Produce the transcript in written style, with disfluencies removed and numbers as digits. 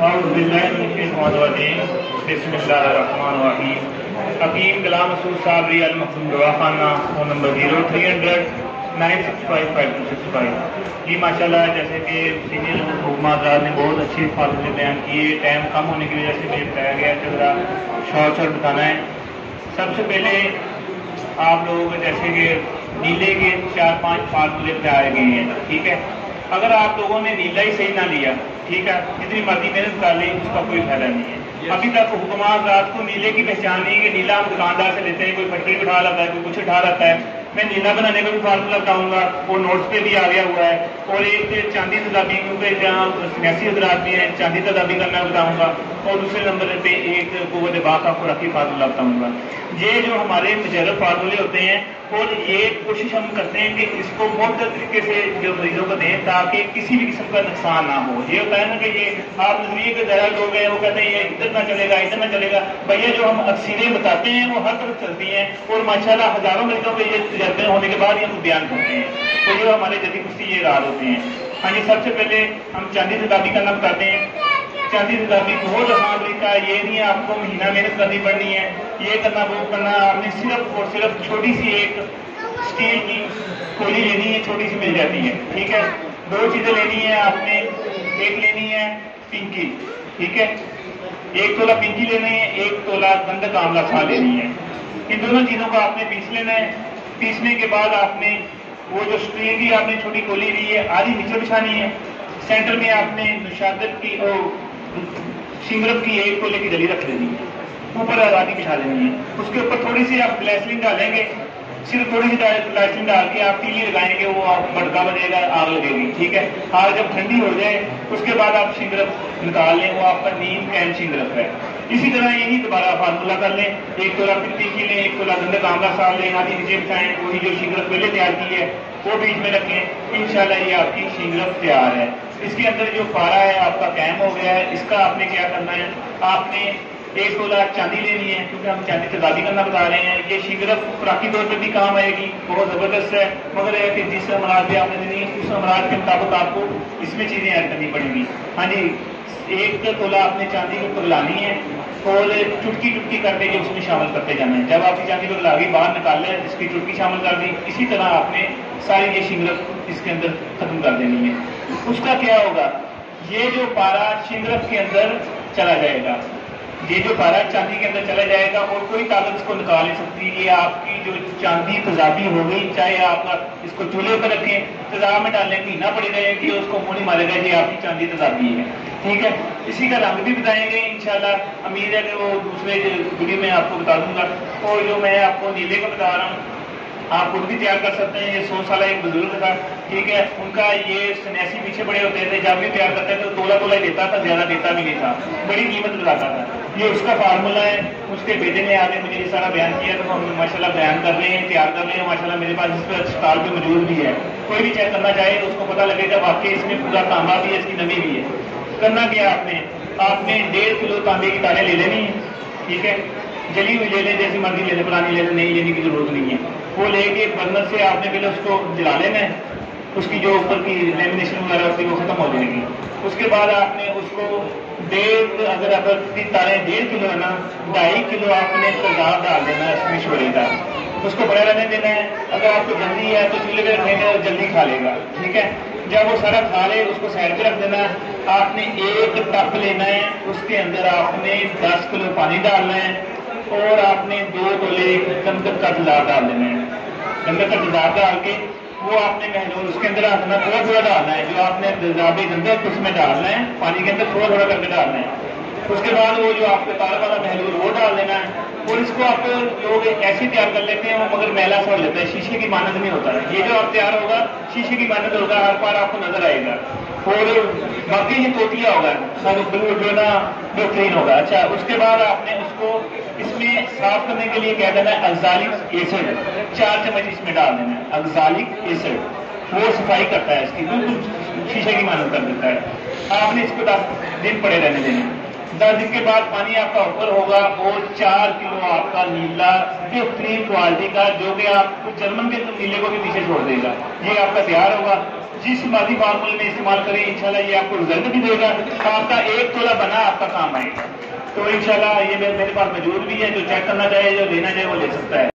اعوذ باللہ من الشیطان الرجیم بسم اللہ الرحمن الرحیم. حکیم غلام مسعود صاحب ریال مخدوم دواخانہ فون نمبر 0300-965-5265. جی ماشاء اللہ، جیسے کہ سینئر حکومت حضرات نے بہت اچھے فارمولے بیان کیے. ٹائم کم ہونے کی وجہ سے مجھے بتایا گیا کہ ذرا شارٹ بتانا ہے. سب سے پہلے آپ لوگوں کو جیسے کہ نیلے کے 4-5 فارمولے بتائے گئے ہیں، ٹھیک ہے. اگر آپ لوگوں نے نیلا ہی صحیح نہ لیا، ٹھیک ہے، جتنی مرضی محنت کر لیں اس کا کوئی فائدہ نہیں ہے. ابھی تک حکومت رات کو نیلے کی پہچان نہیں کہ نیلا ہم دکاندار سے لیتے ہیں، کوئی پٹری اٹھا لاتا ہے، کوئی کچھ اٹھا لاتا ہے. میں نیلا بنانے کا بھی فارمولہ بتاؤں گا، وہ نوٹس پہ بھی آ گیا ہوا ہے. اور ایک چاندی تدابی پہ جہاں سیاسی حضرات بھی ہیں، چاندی تدابی کا میں بتاؤں گا. اور دوسرے نمبر پہ ایک قوت باغ کا خوراکی فارمولہ بتاؤں گا. یہ جو ہمارے مجرب فارمولے ہوتے ہیں، اور یہ کوشش ہم کرتے ہیں کہ اس کو معتدل طریقے سے جو مریضوں کو دیں تاکہ کسی بھی قسم کا نقصان نہ ہو. یہ ہوتا ہے نا کہ یہ آپ نظریے کے ذرا لوگ ہیں، وہ کہتے ہیں یہ ادھر نہ چلے گا ادھر نہ چلے گا. بھیا جو ہم اکثریں بتاتے ہیں وہ ہر طرف چلتی ہیں، اور ماشاءاللہ ہزاروں مریضوں کے یہ تجربے ہونے کے بعد یہ ہم بیان کرتے ہیں. تو یہ ہمارے جدید کشتی یہ راز ہوتے ہیں. ہاں جی، سب سے پہلے ہم چاندی تدابی کرنا بتاتے ہیں. چاندی تدابی بہت آسان طریقہ ہے، یہ نہیں آپ کو مہینہ محنت کرنی پڑنی ہے، یہ کرنا وہ کرنا. آپ نے صرف اور صرف چھوٹی سی ایک اسٹیل کی کولی لینی ہے، چھوٹی سی مل جاتی ہے، ٹھیک ہے. 2 چیزیں لینی ہے آپ نے. ایک لینی ہے پنکی، ٹھیک ہے، 1 تولہ پنکی لینی ہے، 1 تولہ گندک آملہ کھا لینی ہے. ان دونوں چیزوں کو آپ نے پیس لینا ہے. پیسنے کے بعد آپ نے وہ جو اسٹیل کی آپ نے چھوٹی کولی لی ہے آدھی نیچے بچھانی ہے. سینٹر میں آپ نے نشادت کی اور شنگرف کی 1 تولے کی جلی رکھ دینی ہے، اوپر آدھی بچھا دینی ہے. اس کے اوپر تھوڑی سی آپ گلیسرین ڈالیں گے، صرف تھوڑی سی گلیسرین ڈال کے آپ تیلی لگائیں گے، وہ آپ بڑکا بجے گا، آگ لگے گی، ٹھیک ہے. آگ جب ٹھنڈی ہو جائے اس کے بعد آپ شنگرف نکال لیں، وہ آپ کا نیم کین شنگرف ہے. اسی طرح یہی دوبارہ فارمولہ کر لیں. 1 تولہ پنکی لیں، 1 تولہ گندک آملہ سال لیں، آدھی نیچے بچھائیں، وہی جو شنگرف پہلے تیار کی ہے وہ بیچ میں رکھیں. انشاءاللہ یہ آپ کی شنگرف تیار ہے. اس کے اندر جو پارا ہے آپ کا قائم ہو گیا ہے. اس کا آپ نے کیا کرنا ہے، آپ نے 1 تولہ چاندی لینی ہے، کیونکہ ہم چاندی تدابی کرنا بتا رہے ہیں. یہ شنگرف خوراکی طور پہ بھی کام آئے گی، بہت زبردست ہے. مگر یہ کہ جس امراض پہ آپ نے دینی اس امراض کے مطابق آپ کو اس میں چیزیں ایڈ کرنی پڑیں گی. ہاں جی، 1 تولہ آپ نے چاندی کو پگلانی ہے اور چٹکی چٹکی کر کے اس میں شامل کرتے جانا ہے. جب آپ کی چاندی پگلا گئی باہر نکال لیں، اس کی چٹکی شامل کر دی. اسی طرح آپ نے ساری یہ شنگرف اس کے اندر ختم کر دینی ہے. اس کا کیا ہوگا، یہ جو پارا شنگرف کے اندر چلا جائے گا، یہ جو پارا چاندی کے اندر چلا جائے گا اور کوئی طاقت اس کو نکال نہیں سکتی. یہ آپ کی جو چاندی تیزابی ہو گئی، چاہے آپ اس کو چولہے پر رکھیں تیزاب میں ڈالنے کی نہ پڑے گا کہ اس کو منہ نہیں مارے گا، یہ آپ کی چاندی تیزابی ہے، ٹھیک ہے. اسی کا رنگ بھی بتائیں گے انشاءاللہ. امید ہے کہ وہ دوسرے ویڈیو میں آپ کو بتا دوں گا. اور جو میں آپ کو نیلے کو بتا رہا ہوں آپ خود بھی تیار کر سکتے ہیں. یہ 100 سالہ ایک بزرگ تھا، ٹھیک ہے، ان کا یہ سنیاسی پیچھے بڑے ہوتے تھے. جب بھی تیار کرتے تھے تو تولہ ہی دیتا تھا، زیادہ دیتا بھی نہیں تھا، بڑی قیمت لگاتا تھا. یہ اس کا فارمولہ ہے. اس کے بیٹے نے آگے مجھے یہ سارا بیان کیا تو ہم ماشاءاللہ بیان کر رہے ہیں، تیار کر رہے ہیں. ماشاءاللہ میرے پاس اس پہ اسٹال پہ موجود بھی ہے. کوئی بھی چیک کرنا چاہے تو اس کو پتہ لگے گا واقعی اس میں پورا تانبا بھی ہے، اس کی نمی بھی ہے. کرنا کیا آپ نے 1.5 کلو تانبے کی تاریں لے لینی ہے، ٹھیک ہے. جلی ہوئی لے لیں، جیسی مرضی لے لیں، پرانی لے لیں، نہیں لینے کی ضرورت نہیں ہے. وہ لے کے برنر سے آپ نے پہلے اس کو جلا لینا ہے. اس کی جو اوپر کی لیمینیشن وغیرہ ہوتی ہے وہ ختم ہو جائے گی. اس کے بعد آپ نے اس کو اگر تاریں 1.5 کلو ہے نا، 2.5 کلو آپ نے تیزاب ڈال دینا ہے اس میں شورے کا. اس کو بڑا رہنے دینا ہے. اگر آپ کو جلدی ہے تو چولہے پہ رکھیں گے اور جلدی کھا لے گا، ٹھیک ہے. جب وہ سارا کھا لے اس کو سائڈ پہ رکھ دینا ہے. آپ نے 1 ٹپ لینا ہے، اس کے اندر آپ نے 10 کلو پانی ڈالنا ہے اور آپ نے 2 تولے گندک کا تیزاب ڈال دینا ہے. گندک کا تیزاب ڈال کے وہ آپ نے محلول اس کے اندر رکھنا، تھوڑا تھوڑا ڈالنا ہے. جو آپ نے تیزاب گندک اس میں ڈالنا ہے، پانی کے اندر تھوڑا تھوڑا کر کے ڈالنا ہے. اس کے بعد وہ جو آپ کے تار والا محلول وہ ڈال دینا ہے. اور اس کو آپ لوگ ایسے تیار کر لیتے ہیں، وہ مگر میلا سا ہو لیتا ہے، شیشے کی مانند نہیں ہوتا ہے. یہ جو آپ تیار ہوگا شیشے کی مانند ہوگا، ہر بار آپ کو نظر آئے گا. اور باقی یہ توتیا ہوگا، جو نا بہترین ہوگا. اچھا، اس کے بعد آپ نے اس کو اس میں صاف کرنے کے لیے کیا دینا ہے، اگزالک ایسڈ 4 چمچ اس میں ڈال دینا ہے. اگزالک ایسڈ وہ صفائی کرتا ہے، اس کی بالکل شیشے کی مانند کر دیتا ہے. آپ نے اس کو 10 دن پڑے رہنے دینے. 10 دن کے بعد پانی آپ کا اوپر ہوگا اور 4 کلو آپ کا نیلا بہترین کوالٹی کا، جو کہ آپ جرمن کے نیلے کو بھی پیچھے چھوڑ دے گا، یہ آپ کا تیار ہوگا۔ جس مادی فارمولے میں استعمال کریں انشاءاللہ یہ آپ کو رزلٹ بھی دے گا، آپ کا 1 تولہ بنا آپ کا کام آئے گا۔ تو انشاءاللہ یہ میرے پاس موجود بھی ہے، جو چیک کرنا چاہے جو لینا چاہے وہ لے سکتا ہے۔